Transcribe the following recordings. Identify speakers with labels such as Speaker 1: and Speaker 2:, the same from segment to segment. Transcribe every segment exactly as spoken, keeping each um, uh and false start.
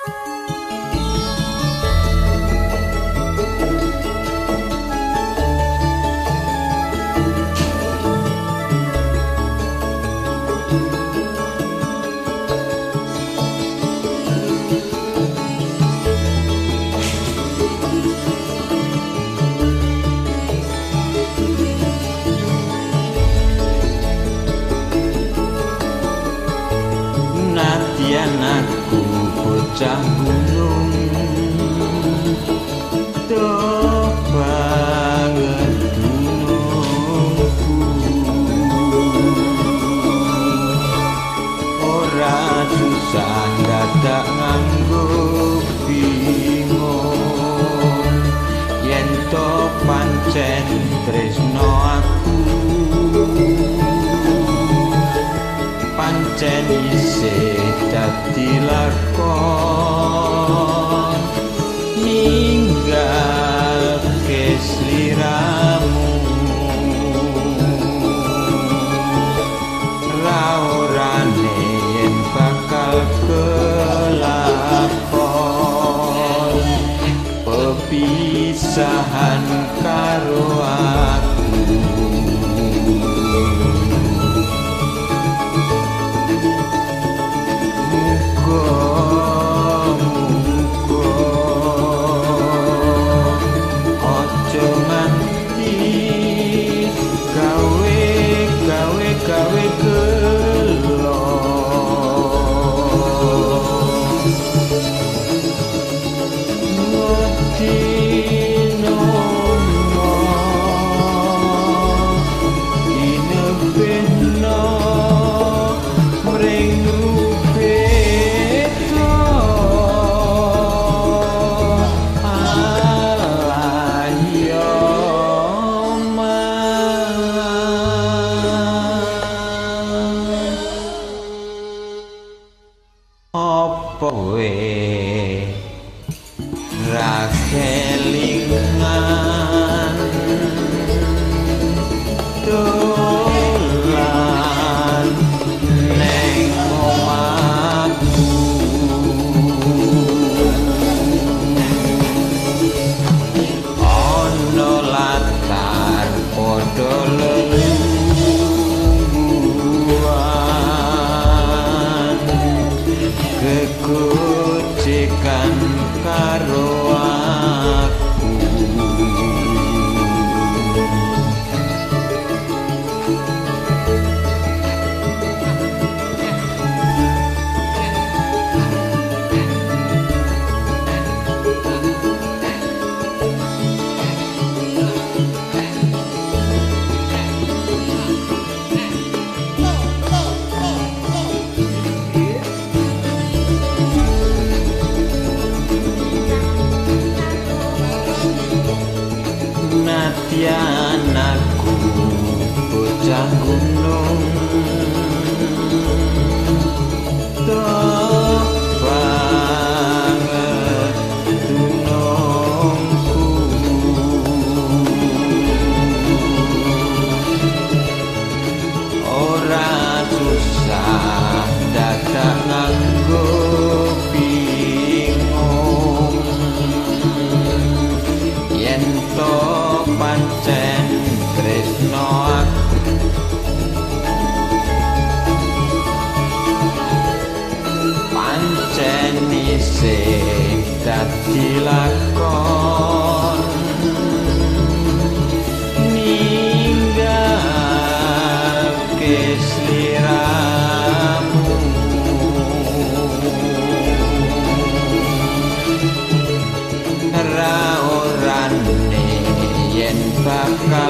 Speaker 1: Nadyan aku bocah gunung tuh banget gunungku ora susah dadak nganggo bingung yen to pancen tresno aku pancen isih dadi lakon ninggalke sliramu ra orane yen bakal kelakon pepisahan karo aku. Gawe gelo Ngodino mo Inebeno Mrengu beto Alayo apa we ra kelingan dolan neng omahku ana latar padha kegojekan karo aku Nadyan aku bocah gunung tuh banget gunungku ora susah dadak nganggo bingung yen to pancen tresno aku pancen isih dadi lakon ninggalke sliramu ra orane yen bakal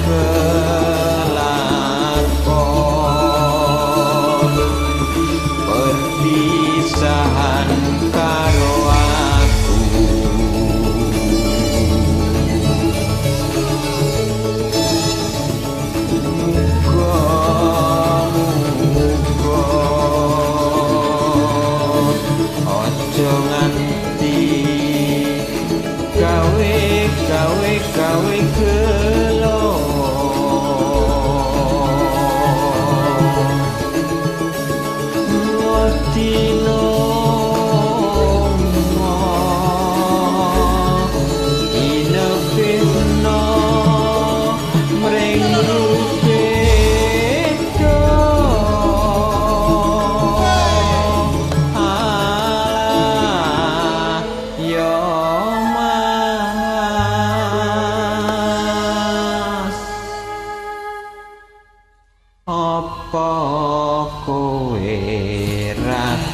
Speaker 1: kelakon perpisahan karo aku muga-muga ojo nganti gawe gawe gawe gelo Ngodino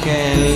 Speaker 1: kelo